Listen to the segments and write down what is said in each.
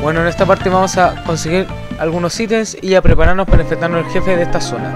Bueno, en esta parte vamos a conseguir algunos ítems y a prepararnos para enfrentarnos al jefe de esta zona.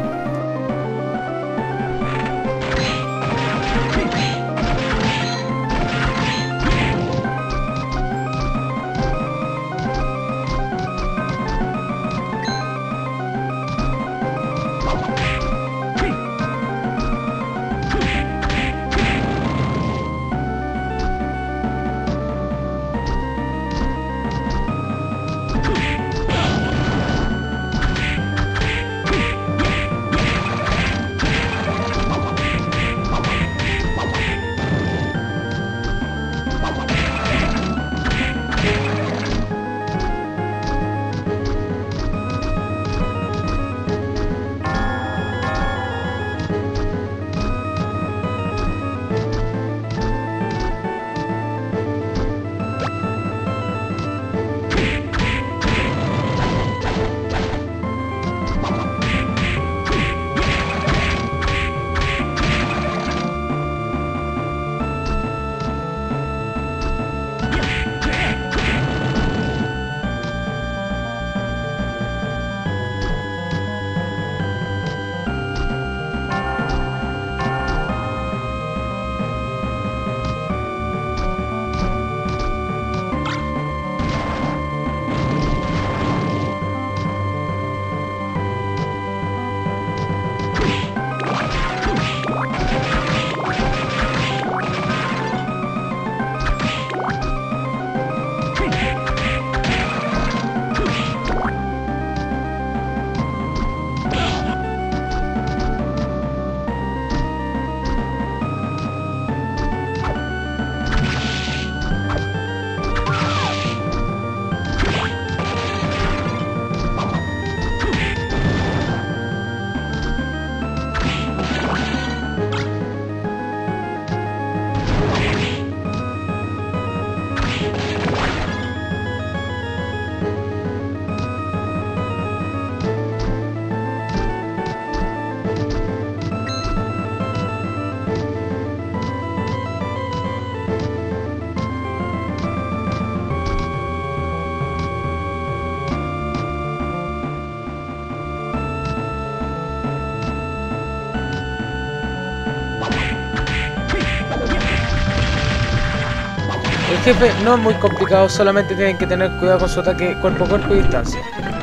El jefe no es muy complicado, solamente tienen que tener cuidado con su ataque cuerpo a cuerpo y distancia.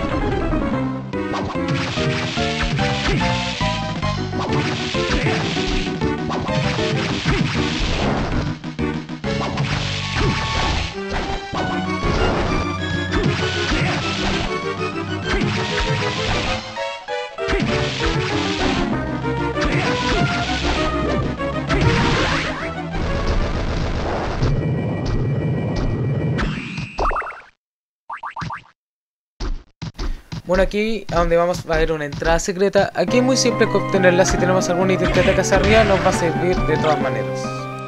Bueno, aquí a donde vamos va a haber una entrada secreta. Aquí es muy simple obtenerla. Si tenemos algún ítem que ataca hacia arriba, nos va a servir de todas maneras.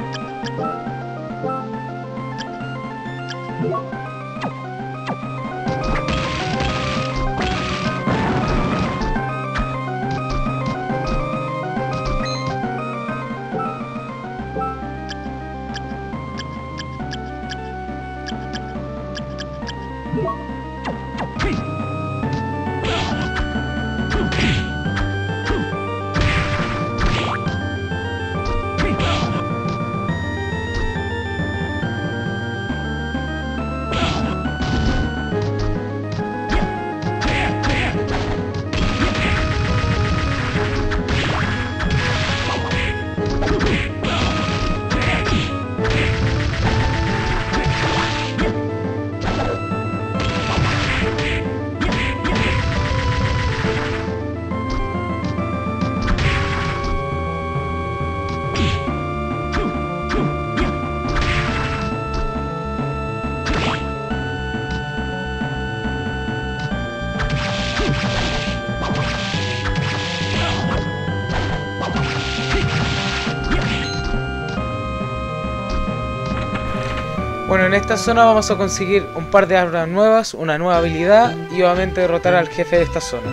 Bueno, en esta zona vamos a conseguir un par de armas nuevas, una nueva habilidad y obviamente derrotar al jefe de esta zona.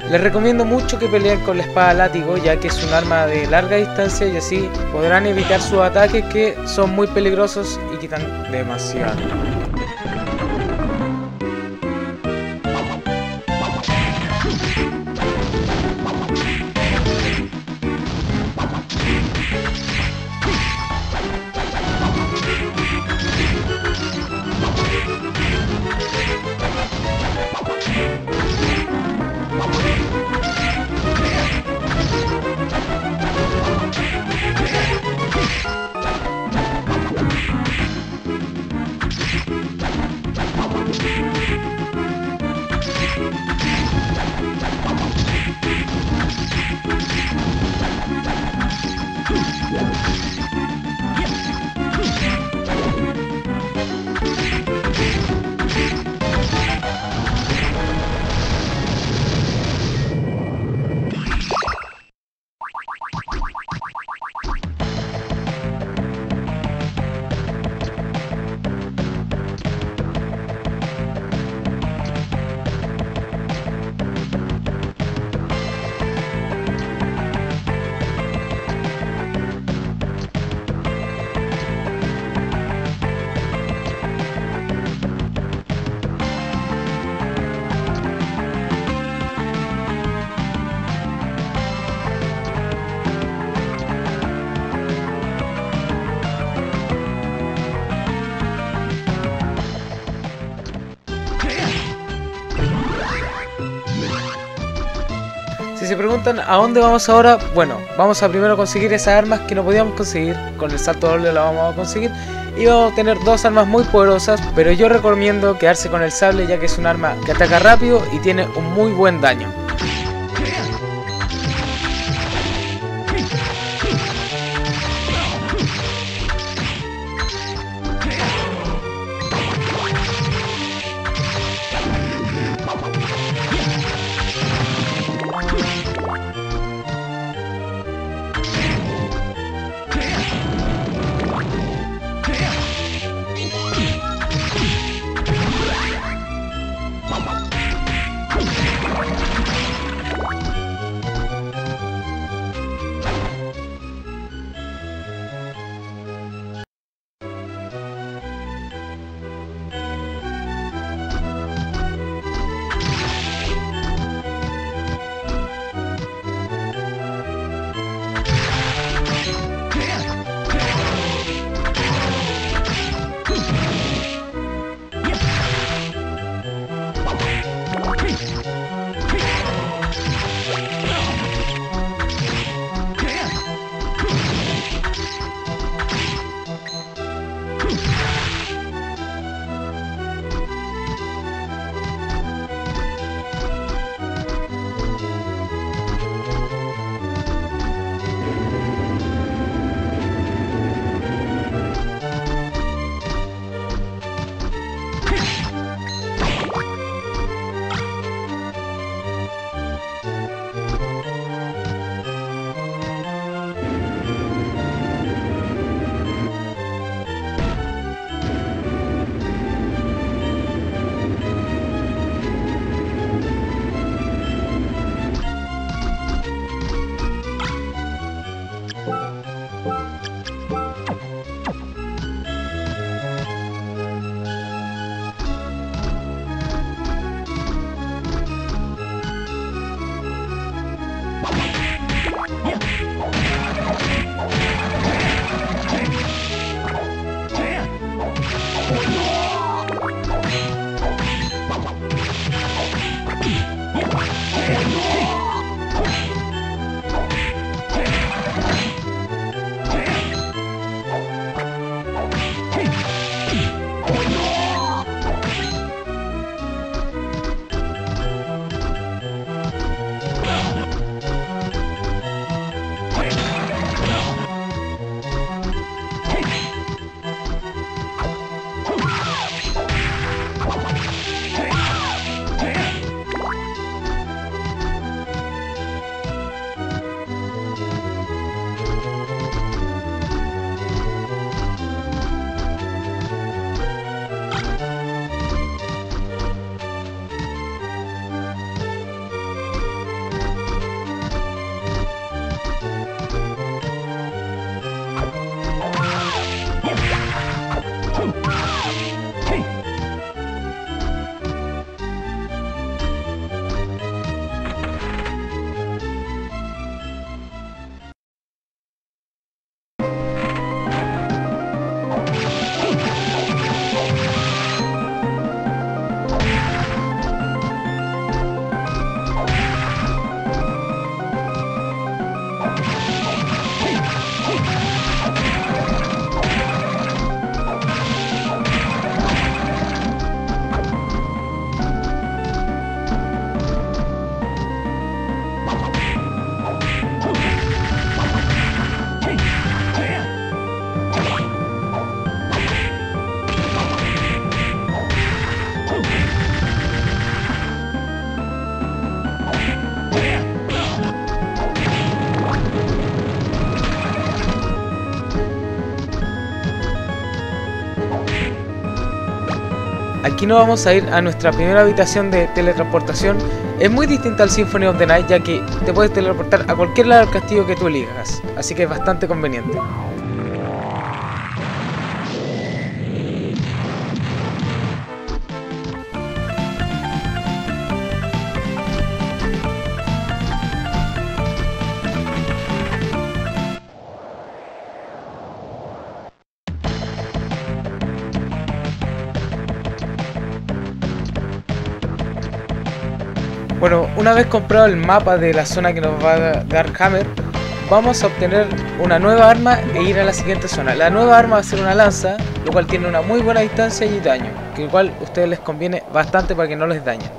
Les recomiendo mucho que peleen con la espada látigo, ya que es un arma de larga distancia y así podrán evitar sus ataques, que son muy peligrosos y quitan demasiado. Si se preguntan a dónde vamos ahora, bueno, vamos a primero conseguir esas armas que no podíamos conseguir. Con el salto doble la vamos a conseguir. Y vamos a tener dos armas muy poderosas, pero yo recomiendo quedarse con el sable, ya que es un arma que ataca rápido y tiene un muy buen daño. Aquí nos vamos a ir a nuestra primera habitación de teletransportación. Es muy distinta al Symphony of the Night, ya que te puedes teletransportar a cualquier lado del castillo que tú elijas, así que es bastante conveniente. Bueno, una vez comprado el mapa de la zona que nos va a dar Hammer, vamos a obtener una nueva arma e ir a la siguiente zona. La nueva arma va a ser una lanza, lo cual tiene una muy buena distancia y daño, que igual a ustedes les conviene bastante para que no les dañen.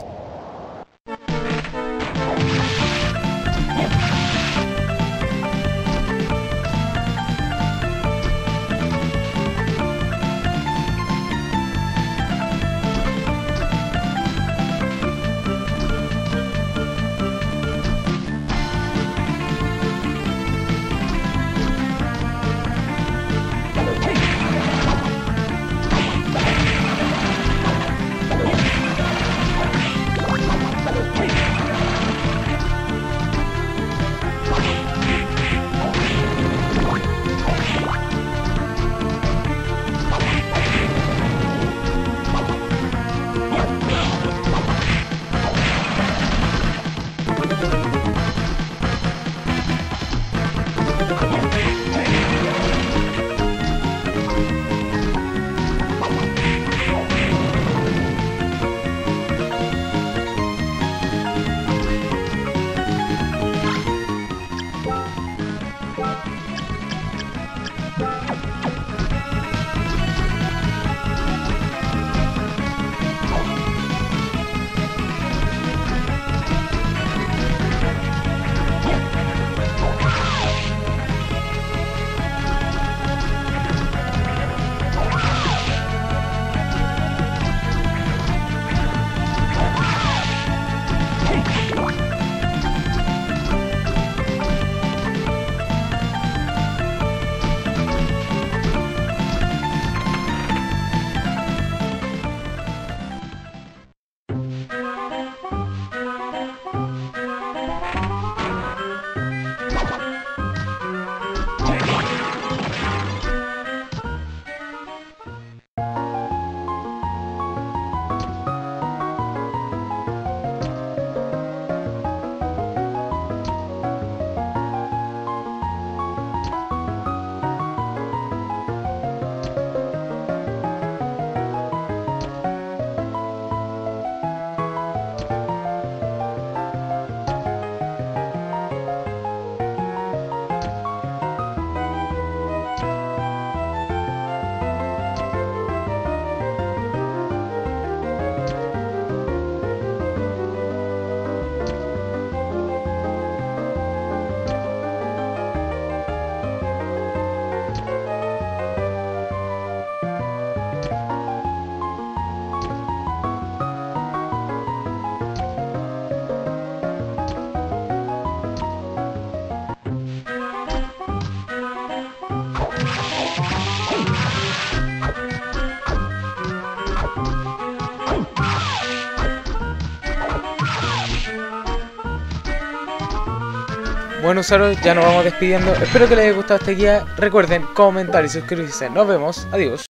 Bueno, usuarios, ya nos vamos despidiendo. Espero que les haya gustado esta guía. Recuerden comentar y suscribirse. Nos vemos. Adiós.